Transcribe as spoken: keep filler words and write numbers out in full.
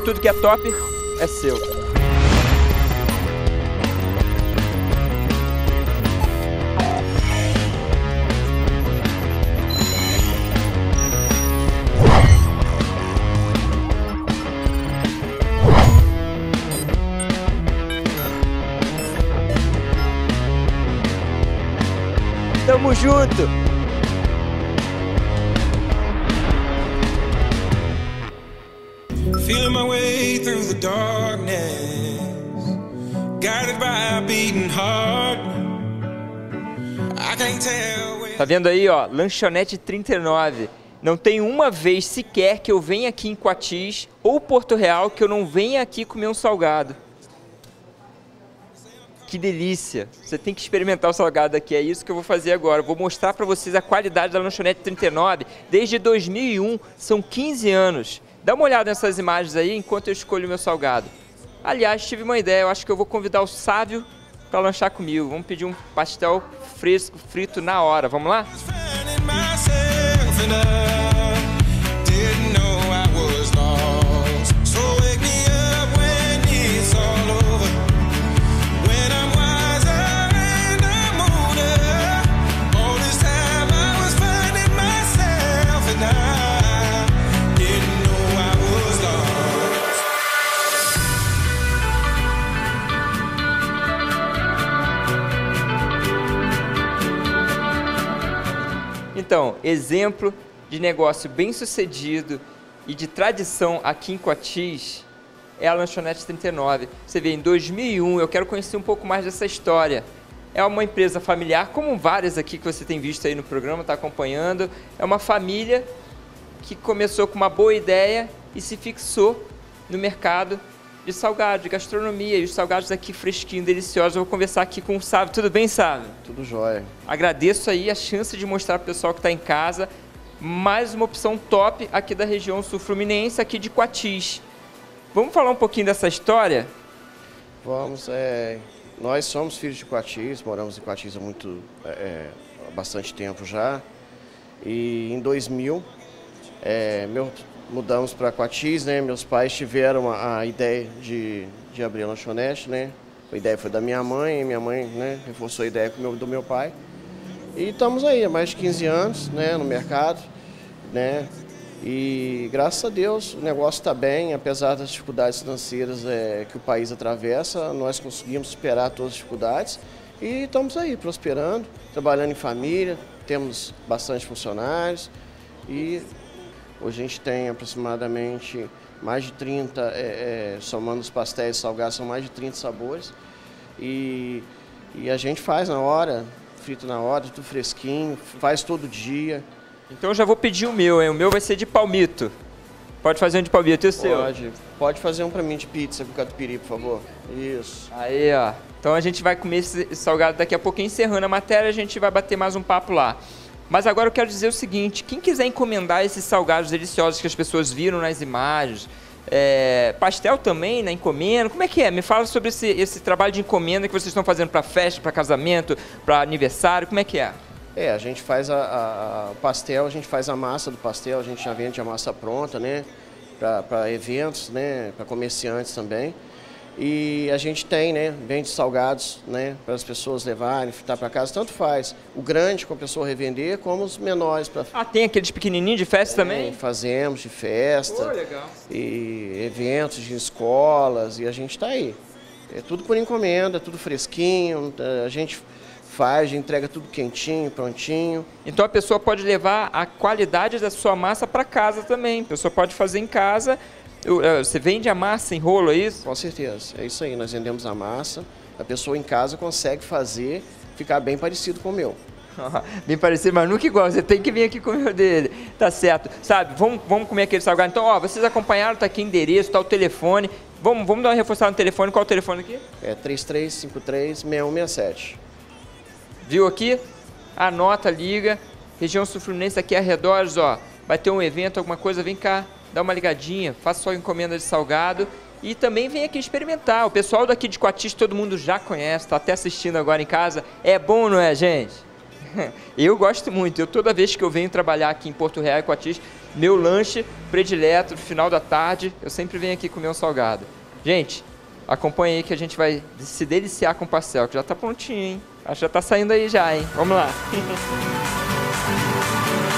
tudo que é top é seu. Tamo junto! Feeling my way through the darkness, guided by a beating heart. I can't tell where... Tá vendo aí, ó, Lanchonete trinta e nove. Não tem uma vez sequer que eu venha aqui em Coatis ou Porto Real que eu não venha aqui comer um salgado. Que delícia! Você tem que experimentar o salgado aqui, é isso que eu vou fazer agora. Eu vou mostrar para vocês a qualidade da Lanchonete trinta e nove desde dois mil e um, são quinze anos. Dá uma olhada nessas imagens aí enquanto eu escolho o meu salgado. Aliás, tive uma ideia, eu acho que eu vou convidar o Sávio para lanchar comigo. Vamos pedir um pastel fresco, frito na hora, vamos lá? Então, exemplo de negócio bem sucedido e de tradição aqui em Coatis é a Lanchonete trinta e nove. Você vê, em dois mil e um, eu quero conhecer um pouco mais dessa história. É uma empresa familiar, como várias aqui que você tem visto aí no programa, está acompanhando. É uma família que começou com uma boa ideia e se fixou no mercado de salgados, de gastronomia. E os salgados aqui fresquinhos, deliciosos. Eu vou conversar aqui com o Sávio. Tudo bem, Sávio? Tudo jóia. Agradeço aí a chance de mostrar para o pessoal que está em casa mais uma opção top aqui da região sul-fluminense, aqui de Coatis. Vamos falar um pouquinho dessa história? Vamos. É, nós somos filhos de Coatis, moramos em Coatis há muito, é, há bastante tempo já. E em dois mil, é, meu... mudamos para Coatis, né? Meus pais tiveram a, a ideia de, de abrir a lanchonete, né? A ideia foi da minha mãe, e minha mãe, né, reforçou a ideia do meu, do meu pai. E estamos aí há mais de quinze anos, né, no mercado, né? E graças a Deus o negócio está bem, apesar das dificuldades financeiras é, que o país atravessa, nós conseguimos superar todas as dificuldades e estamos aí prosperando, trabalhando em família, temos bastante funcionários e hoje a gente tem aproximadamente mais de trinta, é, é, somando os pastéis salgados, são mais de trinta sabores. E, e a gente faz na hora, frito na hora, tudo fresquinho, faz todo dia. Então eu já vou pedir o meu, hein? O meu vai ser de palmito. Pode fazer um de palmito, e o seu? Pode. Pode fazer um para mim de pizza com catupiry, por favor. Isso. Aí, ó. Então a gente vai comer esse salgado daqui a pouquinho, encerrando a matéria, a gente vai bater mais um papo lá. Mas agora eu quero dizer o seguinte, quem quiser encomendar esses salgados deliciosos que as pessoas viram nas imagens, é, pastel também, né, encomenda, como é que é? Me fala sobre esse, esse trabalho de encomenda que vocês estão fazendo para festa, para casamento, para aniversário, como é que é? É, a gente faz a, a, a pastel, a gente faz a massa do pastel, a gente já vende a massa pronta, né, para eventos, né, para comerciantes também. E a gente tem, né, vende salgados, né, para as pessoas levarem, fritar para casa, tanto faz. O grande com a pessoa revender, como os menores. Pra... Ah, tem aqueles pequenininhos de festa é, também? Fazemos de festa. Pô, legal. E eventos de escolas, e a gente está aí. É tudo por encomenda, tudo fresquinho, a gente faz, entrega tudo quentinho, prontinho. Então a pessoa pode levar a qualidade da sua massa para casa também. A pessoa pode fazer em casa. Você vende a massa em rolo, é isso? Com certeza, é isso aí, nós vendemos a massa, a pessoa em casa consegue fazer, ficar bem parecido com o meu. Bem parecido, mas nunca igual, você tem que vir aqui comer o dele, tá certo. Sabe, vamos, vamos comer aquele salgado. Então, ó, vocês acompanharam, tá aqui o endereço, tá o telefone. Vamos, vamos dar uma reforçada no telefone, qual é o telefone aqui? É três três cinco três, seis um seis sete. Viu aqui? Anota, liga, região sul-fluminense aqui arredores, ó, vai ter um evento, alguma coisa, vem cá. Dá uma ligadinha, faça sua encomenda de salgado e também vem aqui experimentar. O pessoal daqui de Coatis todo mundo já conhece, está até assistindo agora em casa. É bom, não é, gente? Eu gosto muito. Eu toda vez que eu venho trabalhar aqui em Porto Real e Coatis, meu lanche predileto no final da tarde, eu sempre venho aqui comer um salgado. Gente, acompanha aí que a gente vai se deliciar com o pastel, que já tá prontinho, hein? Acho que já tá saindo aí já, hein? Vamos lá.